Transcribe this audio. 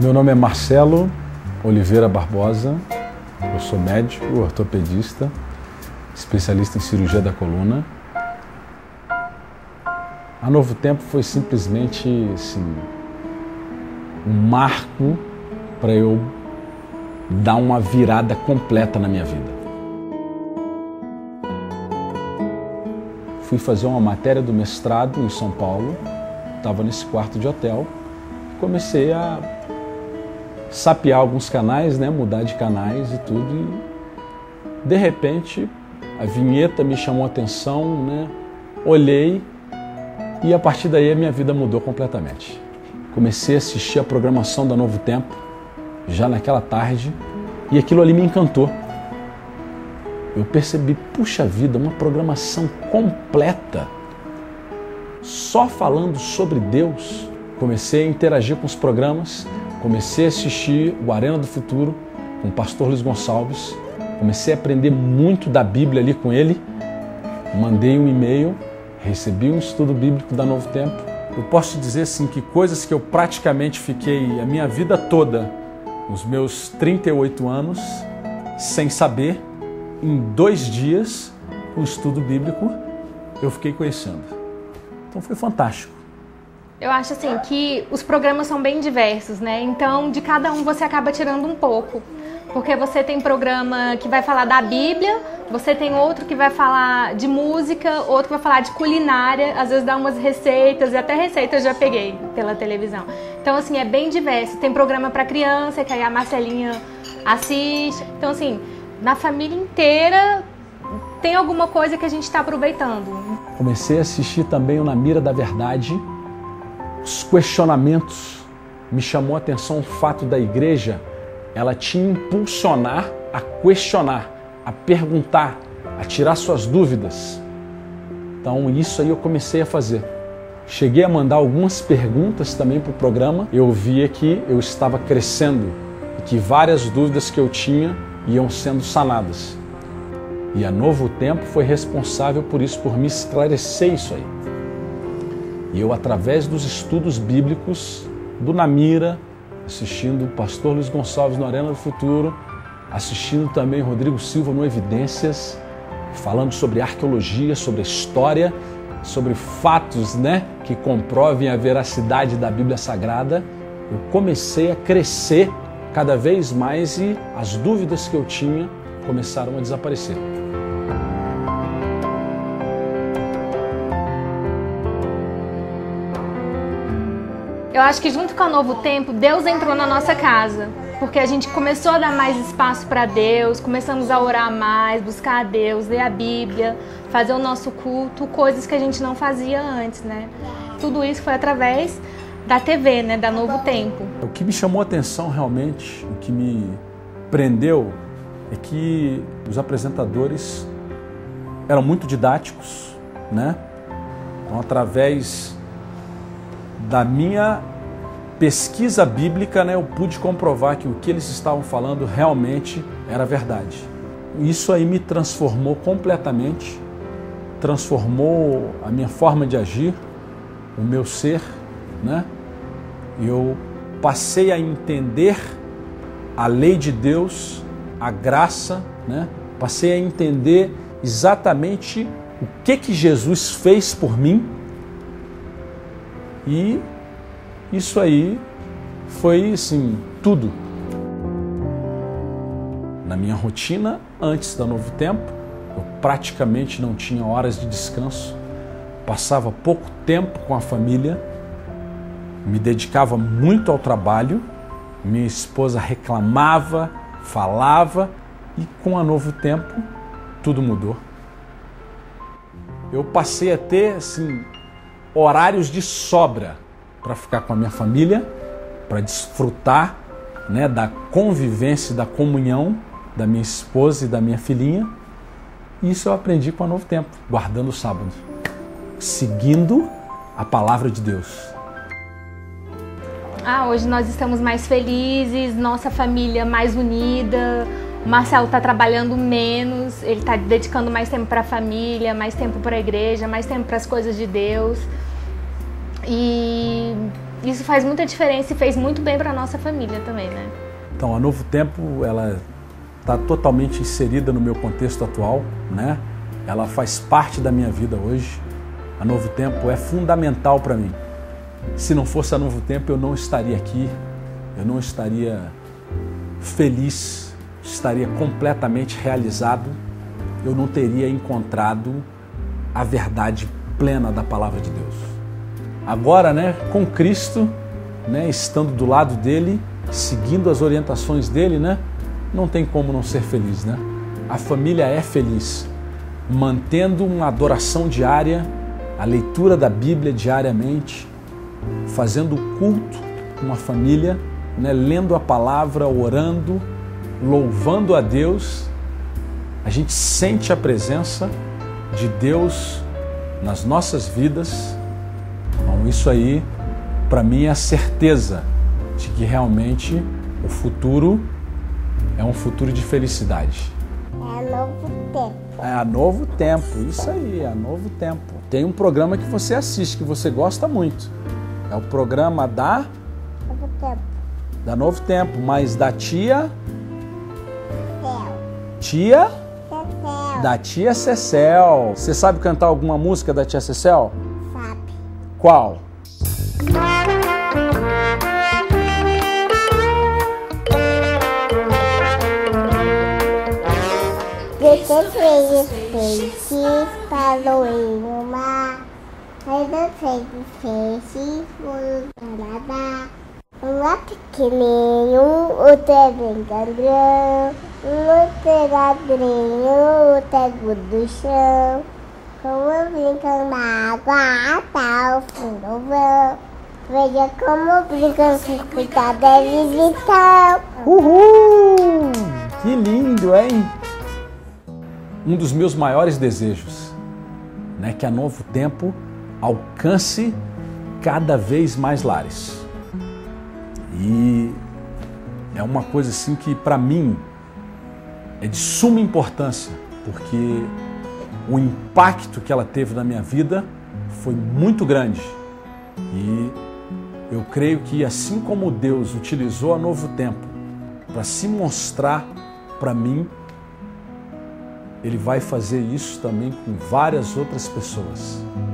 Meu nome é Marcelo Oliveira Barbosa, eu sou médico, ortopedista, especialista em cirurgia da coluna. A Novo Tempo foi simplesmente assim, um marco para eu dar uma virada completa na minha vida. Fui fazer uma matéria do mestrado em São Paulo, estava nesse quarto de hotel, comecei a sapear alguns canais, né, mudar de canais e tudo, e de repente a vinheta me chamou a atenção, né, olhei e a partir daí a minha vida mudou completamente. Comecei a assistir a programação da Novo Tempo, já naquela tarde, e aquilo ali me encantou. Eu percebi, puxa vida, uma programação completa, só falando sobre Deus. Comecei a interagir com os programas, comecei a assistir o Arena do Futuro com o pastor Luiz Gonçalves, comecei a aprender muito da Bíblia ali com ele, mandei um e-mail, recebi um estudo bíblico da Novo Tempo. Eu posso dizer assim que coisas que eu praticamente fiquei a minha vida toda, os meus 38 anos, sem saber, em 2 dias, o estudo bíblico, eu fiquei conhecendo. Então foi fantástico. Eu acho assim que os programas são bem diversos, né? Então de cada um você acaba tirando um pouco. Porque você tem programa que vai falar da Bíblia, você tem outro que vai falar de música, outro que vai falar de culinária, às vezes dá umas receitas, e até receitas já peguei pela televisão. Então assim, é bem diverso. Tem programa para criança, que aí a Marcelinha assiste. Então assim, na família inteira tem alguma coisa que a gente está aproveitando. Comecei a assistir também o Na Mira da Verdade. Os questionamentos, me chamou a atenção o fato da igreja, ela te impulsionar a questionar, a perguntar, a tirar suas dúvidas. Então isso aí eu comecei a fazer. Cheguei a mandar algumas perguntas também para o programa. Eu via que eu estava crescendo e que várias dúvidas que eu tinha iam sendo sanadas. E a Novo Tempo foi responsável por isso, por me esclarecer isso aí. E eu, através dos estudos bíblicos do Na Mira, assistindo o pastor Luiz Gonçalves no Arena do Futuro, assistindo também Rodrigo Silva no Evidências, falando sobre arqueologia, sobre a história, sobre fatos, né, que comprovem a veracidade da Bíblia Sagrada, eu comecei a crescer cada vez mais e as dúvidas que eu tinha começaram a desaparecer. Eu acho que junto com o Novo Tempo, Deus entrou na nossa casa, porque a gente começou a dar mais espaço para Deus, começamos a orar mais, buscar a Deus, ler a Bíblia, fazer o nosso culto, coisas que a gente não fazia antes, né? Tudo isso foi através da TV, né, da Novo Tempo. O que me chamou a atenção realmente, o que me prendeu, é que os apresentadores eram muito didáticos, né? Então, através da minha pesquisa bíblica, né, eu pude comprovar que o que eles estavam falando realmente era verdade. Isso aí me transformou completamente, transformou a minha forma de agir, o meu ser, né? Eu passei a entender a lei de Deus, a graça, né? Passei a entender exatamente o que Jesus fez por mim. E isso aí foi, assim, tudo. Na minha rotina, antes da Novo Tempo, eu praticamente não tinha horas de descanso, passava pouco tempo com a família, me dedicava muito ao trabalho, minha esposa reclamava, falava, e com a Novo Tempo, tudo mudou. Eu passei a ter, assim, horários de sobra para ficar com a minha família, para desfrutar, né, da convivência, da comunhão da minha esposa e da minha filhinha. E isso eu aprendi com a Novo Tempo, guardando o sábado, seguindo a palavra de Deus. Hoje nós estamos mais felizes, nossa família mais unida, o Marcelo está trabalhando menos, ele está dedicando mais tempo para a família, mais tempo para a igreja, mais tempo para as coisas de Deus. E isso faz muita diferença e fez muito bem para nossa família também, né? Então, a Novo Tempo, ela está totalmente inserida no meu contexto atual, né? Ela faz parte da minha vida hoje. A Novo Tempo é fundamental para mim. Se não fosse a Novo Tempo, eu não estaria aqui, eu não estaria feliz, estaria completamente realizado, eu não teria encontrado a verdade plena da Palavra de Deus. Agora, né, com Cristo, né, estando do lado dele, seguindo as orientações dele, né, não tem como não ser feliz, né? A família é feliz, mantendo uma adoração diária, a leitura da Bíblia diariamente, fazendo o culto com a família, né, lendo a palavra, orando, louvando a Deus. A gente sente a presença de Deus nas nossas vidas. Então, isso aí, para mim, é a certeza de que realmente o futuro é um futuro de felicidade. É novo tempo. É a Novo Tempo, isso aí, é a Novo Tempo. Tem um programa que você assiste, que você gosta muito. É o programa Novo tempo. da Novo Tempo, mas da tia... Céu. Tia? Da tia Cecel. Você sabe cantar alguma música da tia Cecel? Sabe. Qual? Depois fez peixes, parou em o mar. Aí fez peixes, foram para nadar. Um é pequenininho, outro é bem grandão. Um outro é ladrinho, outro é do chão. Como brincam na água, até o fundo vão. Veja como brincam sem cuidar deles então. Uhul! Que lindo, hein? Um dos meus maiores desejos, né, que a Novo Tempo alcance cada vez mais lares. E é uma coisa assim que para mim é de suma importância, porque o impacto que ela teve na minha vida foi muito grande. E eu creio que assim como Deus utilizou a Novo Tempo para se mostrar para mim, Ele vai fazer isso também com várias outras pessoas.